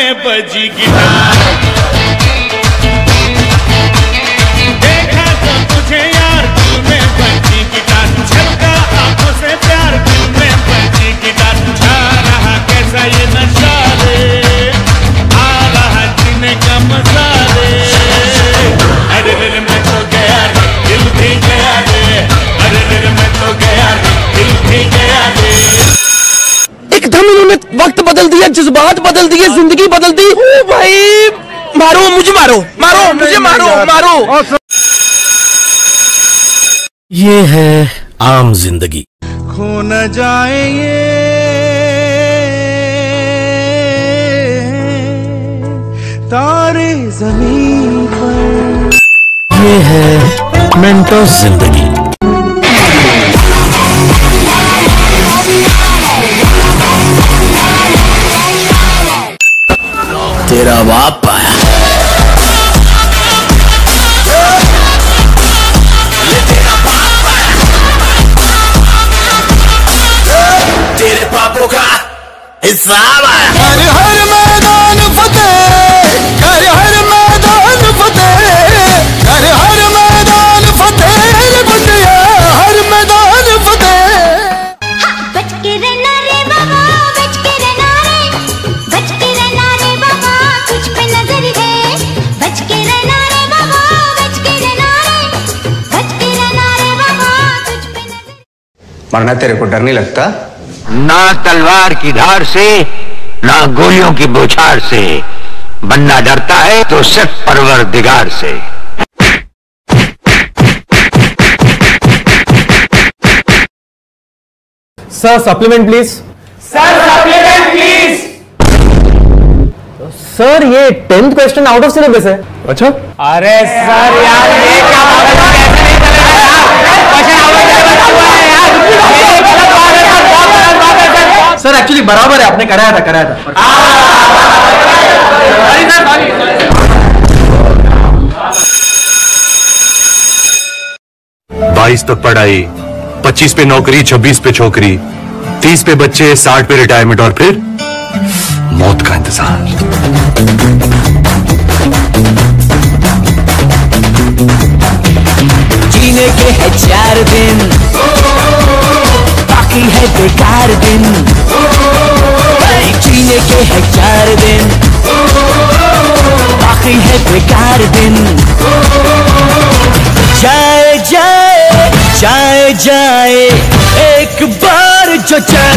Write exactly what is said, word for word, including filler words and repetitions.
में बजी गिटार। देखा तो तुझे यार दिल में बजी गिटार, छलका आंखों से प्यार दिल में बजी गिटार। छा रहा कैसा ये नशा रे, आ रहा जीने का मजा रे। अरे रे मैं तो गया रे, दिल भी गया रे। अरे रे मैं तो गया रे, दिल भी गया रे। एकदम इन्होंने वक्त बदल दिया, जज्बात बदल दिए, जिंदगी बदल दी। ओ भाई मारो मुझे, मारो मारो मुझे, मारो मारो। ये है आम जिंदगी। खो न जाए ये तारे जमीन पर। ये है मेंटोस जिंदगी। तेरा बाप आया। ये तेरा बाप आया। तेरे पापों का हिसाब आया। हर हर मैदान फतेह, हर हर मैदान फतेह, हर हर मैदान फतेह, बंदिया हर मैदान फतेह। बच के रहना रे बाबा, बच के रहना रे, बच के रहना रे बाबा, तुझ पे नजर है। बच के रहना रे बाबा, बच के रहना रे, बच के रहना रे बाबा, तुझ पे नजर। मरना तेरे को डर नहीं लगता? ना तलवार की धार से, ना गोलियों की बौछार से। बनना डरता है तो सिर्फ परवरदिगार से। Sir supplement please. Sir supplement please. Sir ये tenth question out of syllabus है। अच्छा अरे सर यार ये क्या बात है, कैसे नहीं चलेगा यार, क्वेश्चन आउट ऑफ सिलेबस हुआ है यार। ये गलत बात है सर, बहुत गलत बात है सर। सर एक्चुअली बराबर है, आपने कराया था कराया था सॉरी सर, सॉरी। बाईस तक पढ़ाई, पच्चीस पे नौकरी, छब्बीस पे छोकरी, तीस पे बच्चे, साठ पे रिटायरमेंट और फिर मौत का इंतजार। जीने के है चार दिन, बाकी है बेकार दिन। जीने के है चार दिन, बाकी है बेकार दिन। जाए जाए जाए जाए एक बार जो जाए।